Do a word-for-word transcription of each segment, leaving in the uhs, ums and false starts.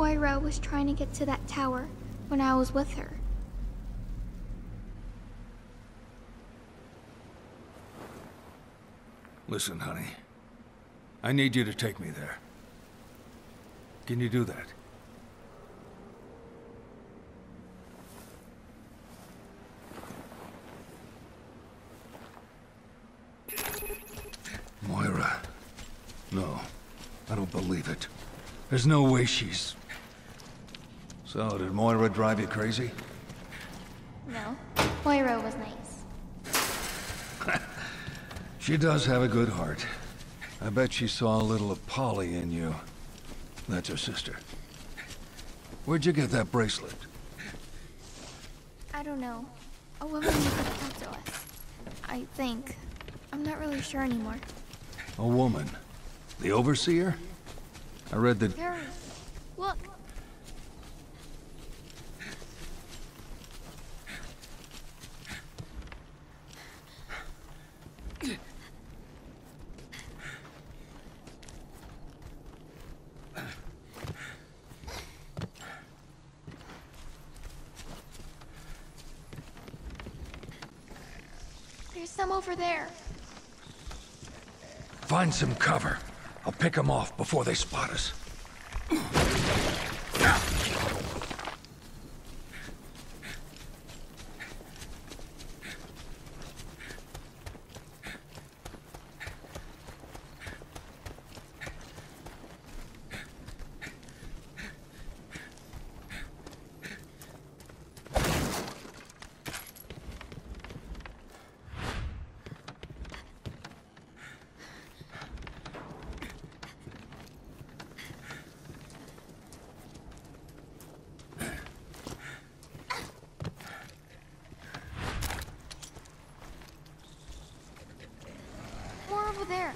Moira was trying to get to that tower when I was with her. Listen, honey. I need you to take me there. Can you do that? Moira. No. I don't believe it. There's no way she's... So, did Moira drive you crazy? No, Moira was nice. She does have a good heart. I bet she saw a little of Polly in you. That's her sister. Where'd you get that bracelet? I don't know. A woman gave it to us. I think. I'm not really sure anymore. A woman? The Overseer? I read that... Harry, look. There's some over there. Find some cover. I'll pick them off before they spot us. Over there.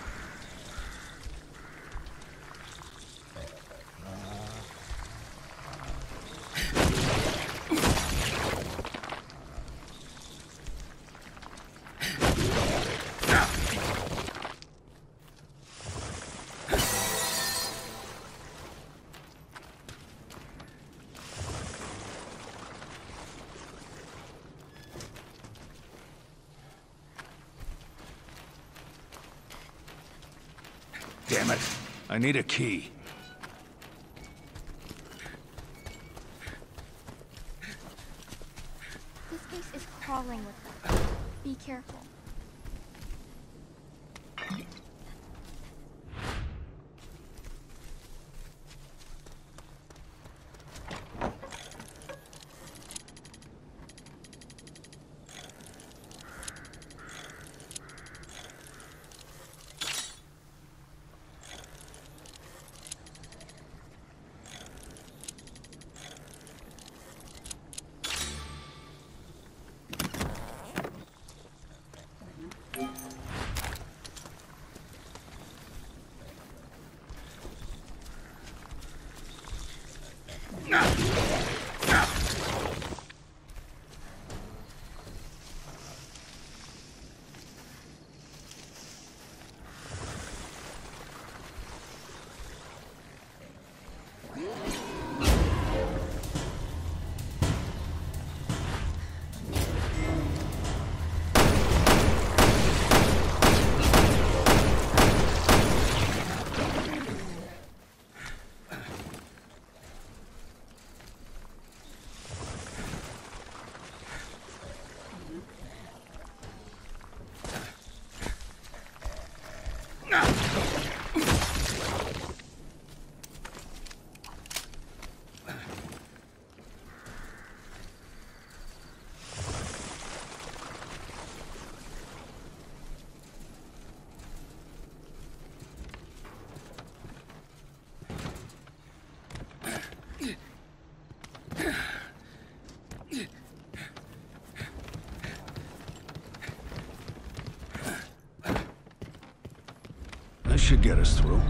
Damn it. I need a key. This place is crawling with them. Be careful. This should get us through.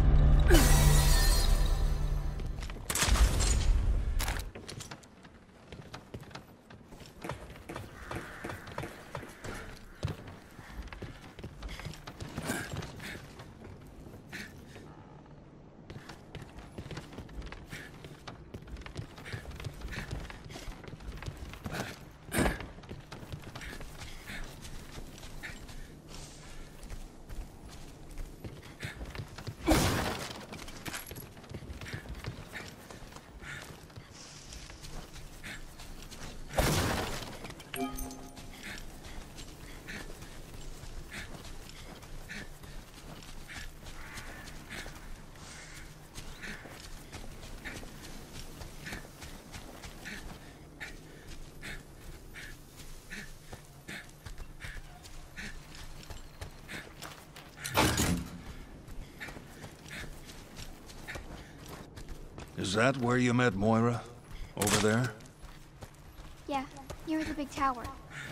Is that where you met Moira? Over there? Yeah, near the big tower.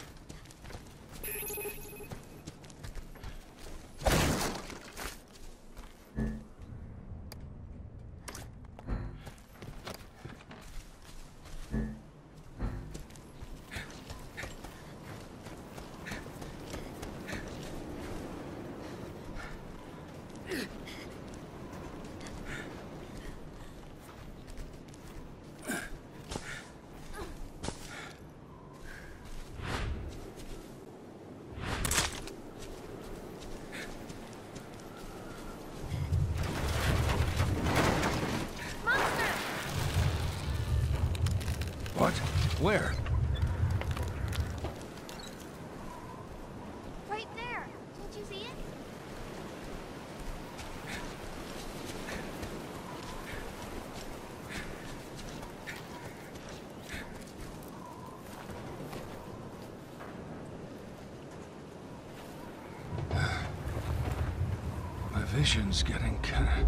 What? Where? Right there. Can't you see it? My vision's getting kinda...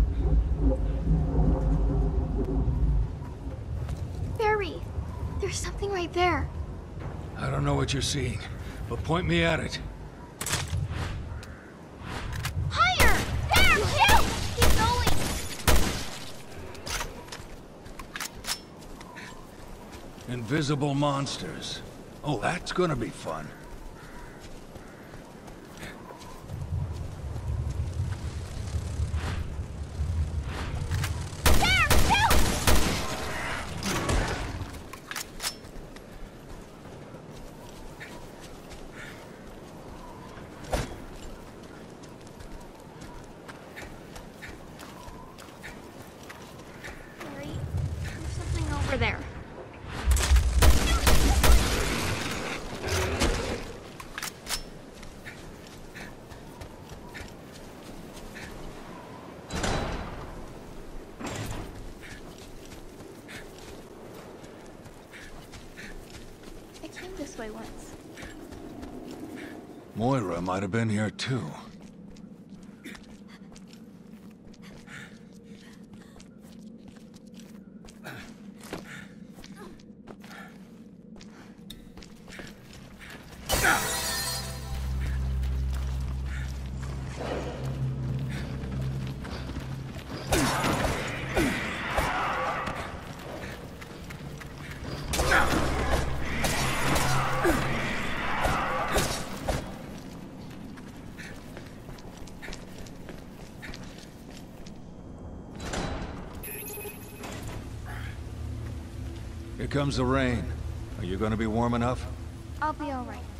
Barry, there's something right there. I don't know what you're seeing, but point me at it. Higher! There! Shoot! Keep going! Invisible monsters. Oh, that's gonna be fun. There! Shoot! Barry, there's something over there. I came this way once. Moira might have been here too. Here comes the rain. Are you gonna be warm enough? I'll be all right.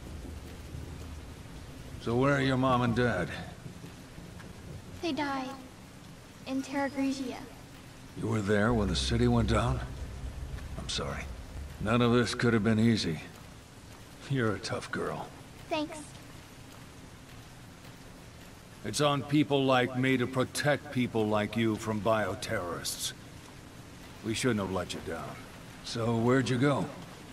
So where are your mom and dad? They died in Terra Grigia. You were there when the city went down? I'm sorry. None of this could have been easy. You're a tough girl. Thanks. It's on people like me to protect people like you from bioterrorists. We shouldn't have let you down. So where'd you go?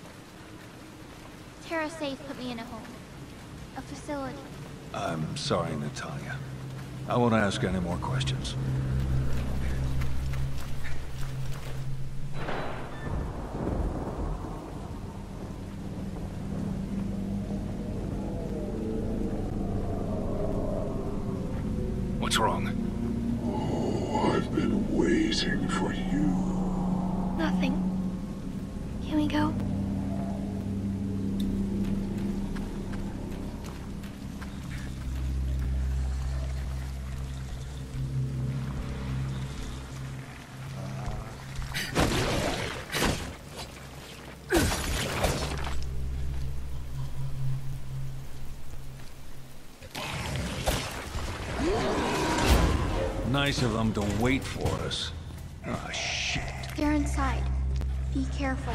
Terra Safe put me in a home. A facility. I'm sorry, Natalia. I won't ask any more questions. What's wrong? Oh, I've been waiting for you. Nothing. Can we go? Nice of them to wait for us. Ah, shit. They're inside. Be careful.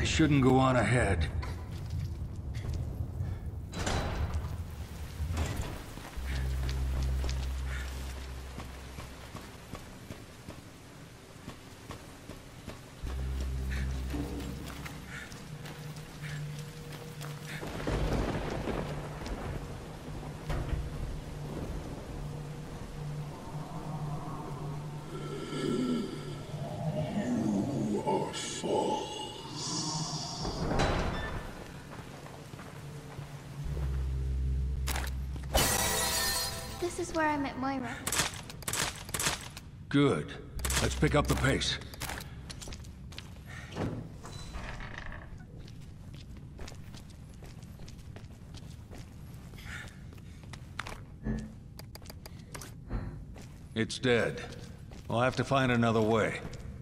I shouldn't go on ahead. This is where I met Moira. Good. Let's pick up the pace. It's dead. We'll have to find another way.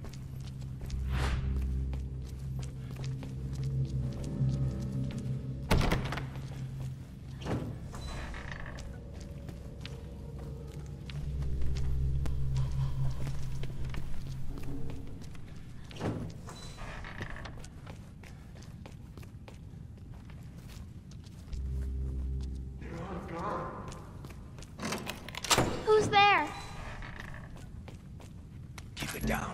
Who's there? Keep it down.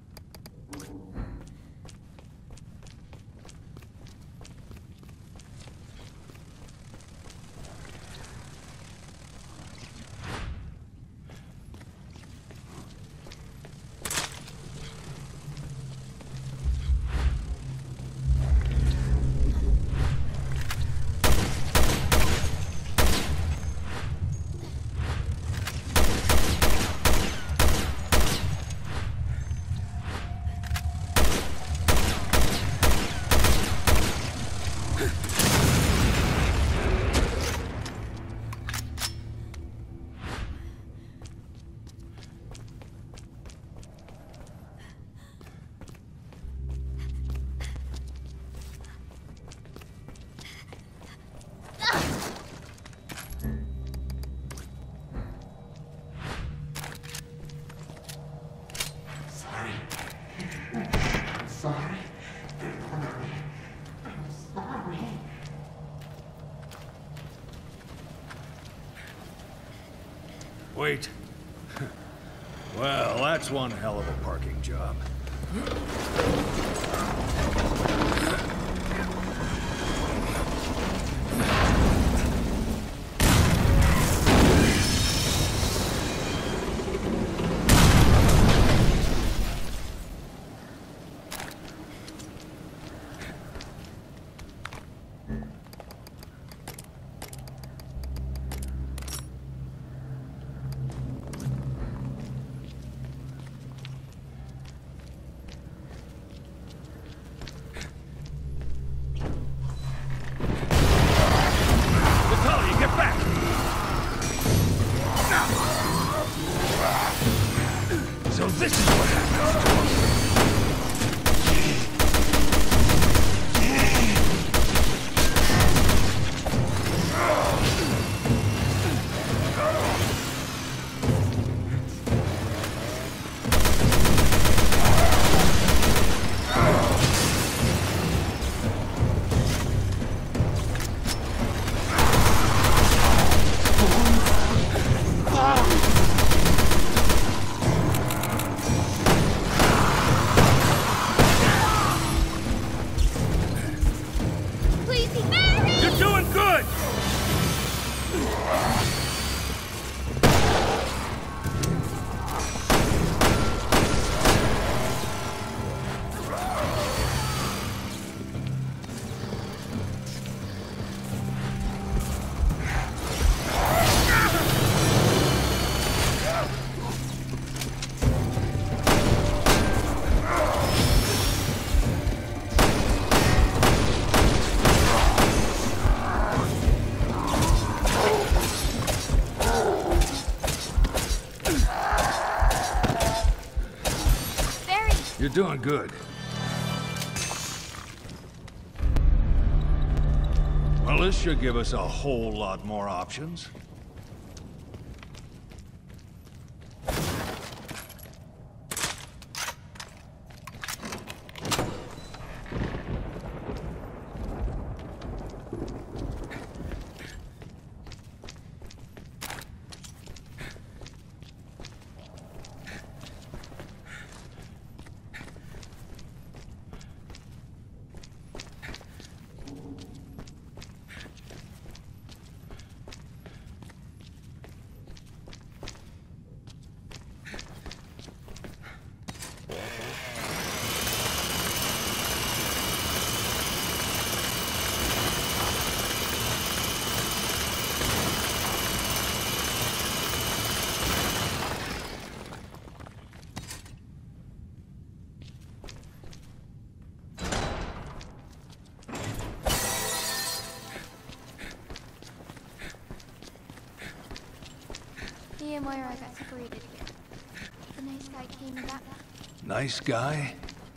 Sorry. I'm sorry. Wait. Well, that's one hell of a parking job. So this is what happens to us. You're doing good. Well, this should give us a whole lot more options. Moira got separated here. The nice guy came and got me. Nice guy?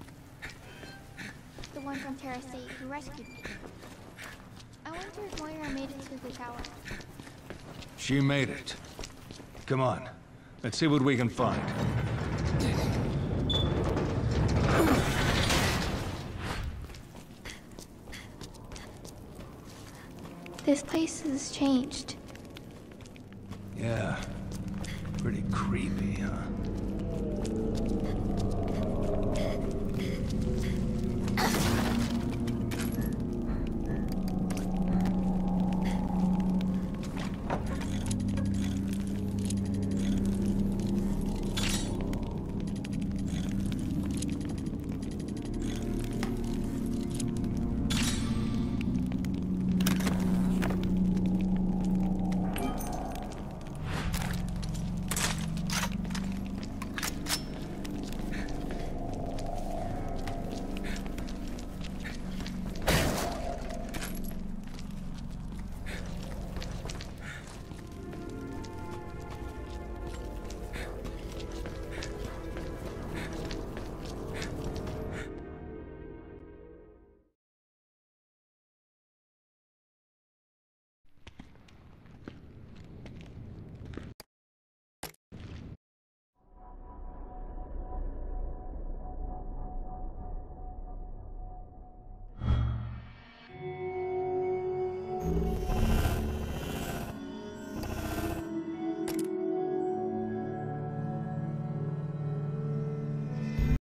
The one from Terra State who rescued me. I wonder if Moira made it to the tower. She made it. Come on. Let's see what we can find. This place has changed. Yeah. Pretty creepy, huh?